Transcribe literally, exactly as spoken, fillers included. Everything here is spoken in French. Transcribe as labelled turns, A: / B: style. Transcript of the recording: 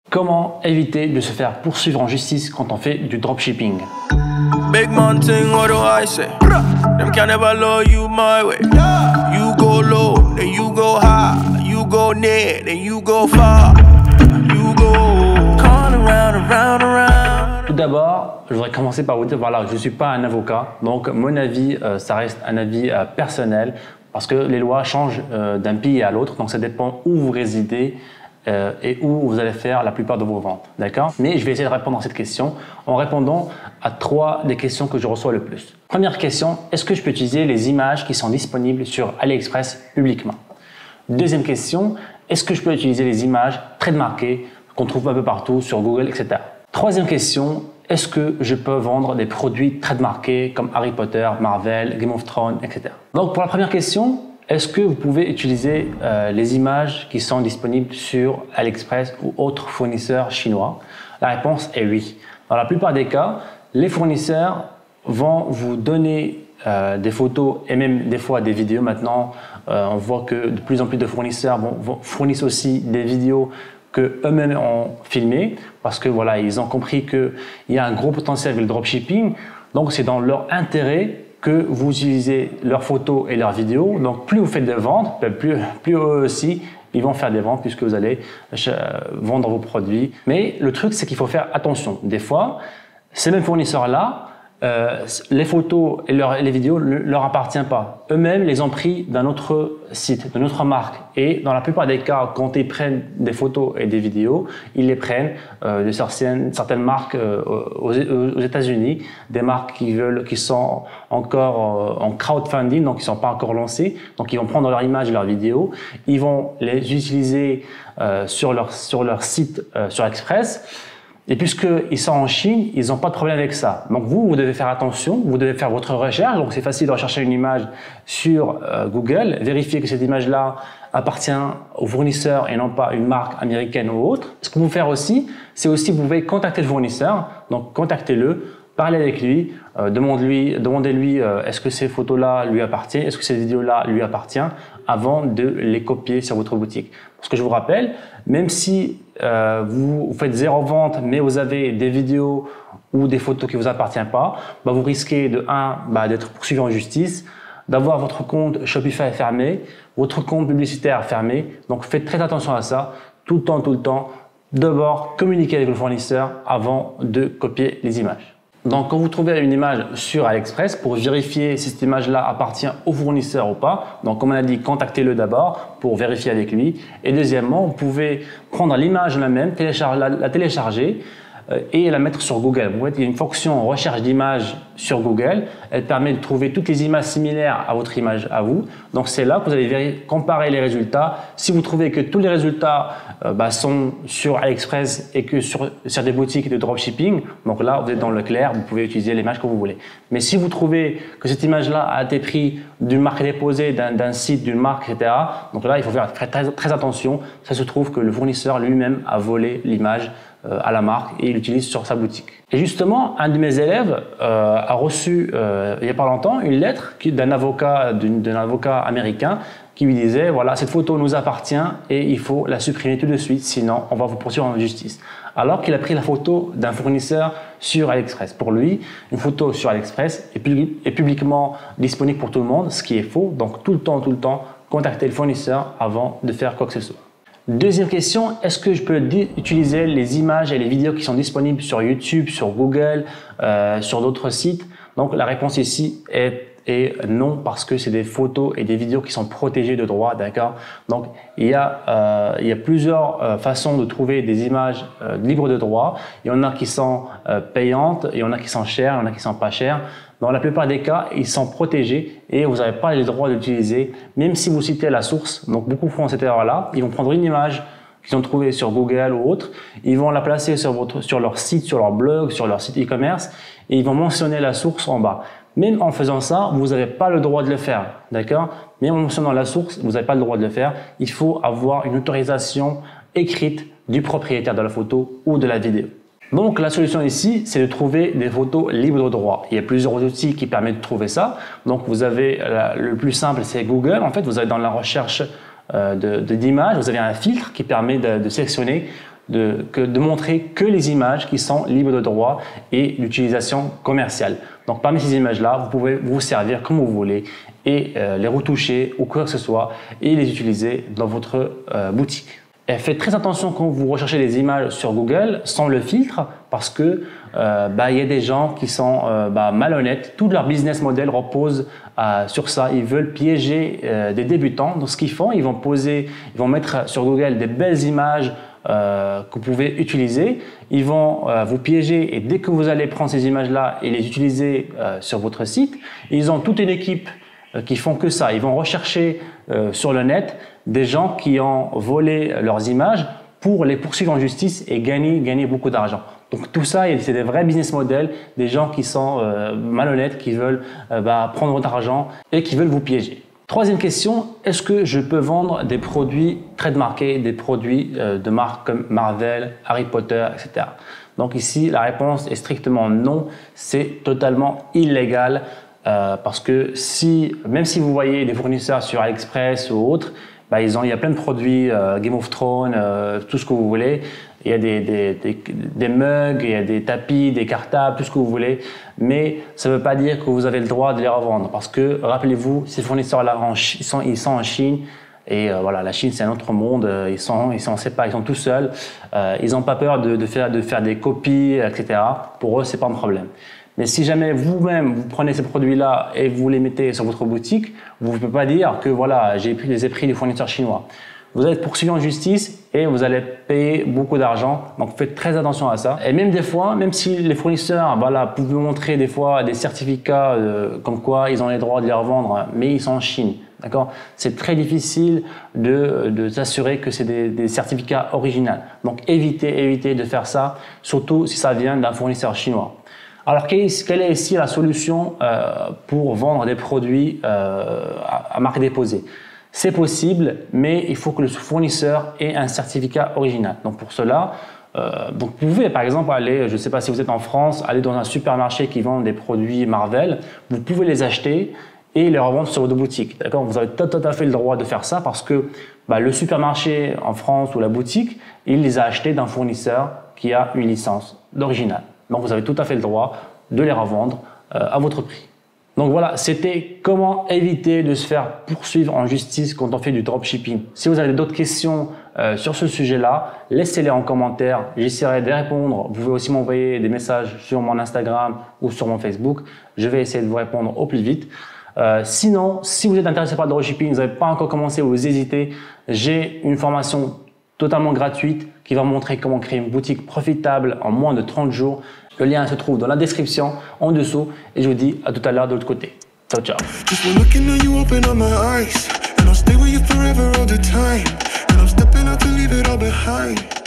A: Comment éviter de se faire poursuivre en justice quand on fait du dropshipping?
B: Big man thing, what do I say? Them can never love you my way. You go low, then you go high. You go near, then you go far. You go call around, around, around.
A: Tout d'abord, je voudrais commencer par vous dire, voilà, je ne suis pas un avocat, donc mon avis, euh, ça reste un avis euh, personnel, parce que les lois changent euh, d'un pays à l'autre, donc ça dépend où vous résidez euh, et où vous allez faire la plupart de vos ventes, d'accord? Mais je vais essayer de répondre à cette question en répondant à trois des questions que je reçois le plus. Première question, est-ce que je peux utiliser les images qui sont disponibles sur AliExpress publiquement? Deuxième question, est-ce que je peux utiliser les images trademarkées qu'on trouve un peu partout sur Google, et cetera. Troisième question, est-ce que je peux vendre des produits trademarkés comme Harry Potter, Marvel, Game of Thrones, et cetera. Donc pour la première question, est-ce que vous pouvez utiliser euh, les images qui sont disponibles sur AliExpress ou autres fournisseurs chinois? La réponse est oui. Dans la plupart des cas, les fournisseurs vont vous donner euh, des photos et même des fois des vidéos. Maintenant, euh, on voit que de plus en plus de fournisseurs vont, vont, fournissent aussi des vidéos que eux-mêmes ont filmé parce que voilà, ils ont compris qu'il y a un gros potentiel avec le dropshipping. Donc, c'est dans leur intérêt que vous utilisez leurs photos et leurs vidéos. Donc, plus vous faites des ventes, plus, plus eux aussi, ils vont faire des ventes puisque vous allez vendre vos produits. Mais le truc, c'est qu'il faut faire attention. Des fois, ces mêmes fournisseurs-là, Euh, les photos et leur, les vidéos ne leur appartiennent pas. Eux-mêmes les ont pris d'un autre site, d'une autre marque. Et dans la plupart des cas, quand ils prennent des photos et des vidéos, ils les prennent euh, de certaines, certaines marques euh, aux, aux États-Unis, des marques qui veulent, qui sont encore euh, en crowdfunding, donc ils ne sont pas encore lancés. Donc ils vont prendre leur image et leurs vidéos, ils vont les utiliser euh, sur leur sur leur site euh, sur Express. Et puisqu'ils sont en Chine, ils n'ont pas de problème avec ça. Donc vous, vous devez faire attention, vous devez faire votre recherche. Donc c'est facile de rechercher une image sur euh, Google, vérifier que cette image-là appartient au fournisseur et non pas une marque américaine ou autre. Ce que vous pouvez faire aussi, c'est aussi vous pouvez contacter le fournisseur. Donc contactez-le, parlez avec lui, euh, demandez-lui, demandez-lui euh, est-ce que ces photos-là lui appartiennent, est-ce que ces vidéos-là lui appartiennent, avant de les copier sur votre boutique. Parce que je vous rappelle, même si euh, vous faites zéro vente, mais vous avez des vidéos ou des photos qui ne vous appartiennent pas, bah vous risquez de un, bah d'être poursuivi en justice, d'avoir votre compte Shopify fermé, votre compte publicitaire fermé. Donc faites très attention à ça, tout le temps, tout le temps. D'abord, communiquez avec le fournisseur avant de copier les images. Donc, quand vous trouvez une image sur AliExpress, pour vérifier si cette image-là appartient au fournisseur ou pas, donc comme on a dit, contactez-le d'abord pour vérifier avec lui. Et deuxièmement, vous pouvez prendre l'image elle-même, la, la télécharger euh, et la mettre sur Google. Vous voyez, il y a une fonction recherche d'images sur Google. Elle permet de trouver toutes les images similaires à votre image à vous. Donc, c'est là que vous allez comparer les résultats. Si vous trouvez que tous les résultats euh, bah, sont sur AliExpress et que sur, sur des boutiques de dropshipping, donc là, vous êtes dans le clair, vous pouvez utiliser l'image que vous voulez. Mais si vous trouvez que cette image-là a été prise d'une marque déposée, d'un site, d'une marque, et cetera, donc là, il faut faire très, très, très attention. Ça se trouve que le fournisseur lui-même a volé l'image euh, à la marque et il l'utilise sur sa boutique. Et justement, un de mes élèves euh, a reçu euh, il n'y a pas longtemps une lettre d'un avocat, d'un avocat américain qui lui disait voilà, cette photo nous appartient et il faut la supprimer tout de suite, sinon on va vous poursuivre en justice. Alors qu'il a pris la photo d'un fournisseur sur AliExpress. Pour lui, une photo sur AliExpress est, pub est publiquement disponible pour tout le monde, ce qui est faux. Donc tout le temps, tout le temps, contactez le fournisseur avant de faire quoi que ce soit. Deuxième question, est-ce que je peux utiliser les images et les vidéos qui sont disponibles sur YouTube, sur Google, euh, sur d'autres sites? Donc la réponse ici est, est non, parce que c'est des photos et des vidéos qui sont protégées de droit, d'accord? Donc il y a, euh, il y a plusieurs euh, façons de trouver des images euh, libres de droit. Il y en a qui sont euh, payantes, il y en a qui sont chères, il y en a qui sont pas chères. Dans la plupart des cas, ils sont protégés et vous n'avez pas le droit d'utiliser, même si vous citez la source. Donc, beaucoup font cette erreur-là. Ils vont prendre une image qu'ils ont trouvée sur Google ou autre, ils vont la placer sur, votre, sur leur site, sur leur blog, sur leur site e-commerce et ils vont mentionner la source en bas. Même en faisant ça, vous n'avez pas le droit de le faire, d'accord? Même en mentionnant la source, vous n'avez pas le droit de le faire. Il faut avoir une autorisation écrite du propriétaire de la photo ou de la vidéo. Donc la solution ici, c'est de trouver des photos libres de droit. Il y a plusieurs outils qui permettent de trouver ça. Donc vous avez, le plus simple, c'est Google. En fait, vous avez dans la recherche euh, d'images, vous avez un filtre qui permet de, de sélectionner de, que, de montrer que les images qui sont libres de droit et d'utilisation commerciale. Donc parmi ces images-là, vous pouvez vous servir comme vous voulez et euh, les retoucher ou quoi que ce soit et les utiliser dans votre euh, boutique. Et faites très attention quand vous recherchez les images sur Google sans le filtre parce que euh, bah, y a des gens qui sont euh, bah, malhonnêtes. Tout leur business model repose euh, sur ça. Ils veulent piéger euh, des débutants. Donc ce qu'ils font, ils vont poser, ils vont mettre sur Google des belles images euh, que vous pouvez utiliser. Ils vont euh, vous piéger et dès que vous allez prendre ces images-là et les utiliser euh, sur votre site, ils ont toute une équipe euh, qui font que ça. Ils vont rechercher euh, sur le net des gens qui ont volé leurs images pour les poursuivre en justice et gagner, gagner beaucoup d'argent. Donc tout ça, c'est des vrais business models, des gens qui sont euh, malhonnêtes, qui veulent euh, bah, prendre votre argent et qui veulent vous piéger. Troisième question, est-ce que je peux vendre des produits trademarkés, des produits euh, de marques comme Marvel, Harry Potter, et cetera. Donc ici, la réponse est strictement non, c'est totalement illégal euh, parce que si, même si vous voyez des fournisseurs sur AliExpress ou autres, bah, ils ont, il y a plein de produits, euh, Game of Thrones, euh, tout ce que vous voulez. Il y a des, des, des, des mugs, il y a des tapis, des cartables, tout ce que vous voulez. Mais ça ne veut pas dire que vous avez le droit de les revendre. Parce que, rappelez-vous, ces fournisseurs-là, ils sont, ils sont en Chine. Et euh, voilà, la Chine, c'est un autre monde. Ils sont, ils sont, c'est pas, ils sont tout seuls. Euh, ils n'ont pas peur de, de, faire, de faire des copies, et cetera. Pour eux, c'est pas un problème. Mais si jamais vous-même, vous prenez ces produits-là et vous les mettez sur votre boutique, vous ne pouvez pas dire que voilà, j'ai pris, les ai pris des fournisseurs chinois. Vous allez être poursuivi en justice et vous allez payer beaucoup d'argent. Donc faites très attention à ça. Et même des fois, même si les fournisseurs voilà, peuvent vous montrer des fois des certificats euh, comme quoi ils ont les droits de les revendre, mais ils sont en Chine. D'accord ? C'est très difficile de, de s'assurer que c'est des, des certificats originaux. Donc évitez, évitez de faire ça, surtout si ça vient d'un fournisseur chinois. Alors, quelle est ici la solution euh, pour vendre des produits euh, à, à marque déposée? C'est possible, mais il faut que le fournisseur ait un certificat original. Donc, pour cela, euh, donc vous pouvez par exemple aller, je ne sais pas si vous êtes en France, aller dans un supermarché qui vend des produits Marvel. Vous pouvez les acheter et les revendre sur votre boutique. D'accord ? Vous avez tout, tout à fait le droit de faire ça parce que bah, le supermarché en France ou la boutique, il les a achetés d'un fournisseur qui a une licence d'original. Donc, vous avez tout à fait le droit de les revendre euh, à votre prix. Donc voilà, c'était comment éviter de se faire poursuivre en justice quand on fait du dropshipping. Si vous avez d'autres questions euh, sur ce sujet-là, laissez-les en commentaire. J'essaierai de répondre. Vous pouvez aussi m'envoyer des messages sur mon Instagram ou sur mon Facebook. Je vais essayer de vous répondre au plus vite. Euh, sinon, si vous êtes intéressé par le dropshipping, vous n'avez pas encore commencé ou vous hésitez, j'ai une formation totalement gratuite qui va montrer comment créer une boutique profitable en moins de trente jours. Le lien se trouve dans la description en dessous et je vous dis à tout à l'heure de l'autre côté. Ciao, ciao.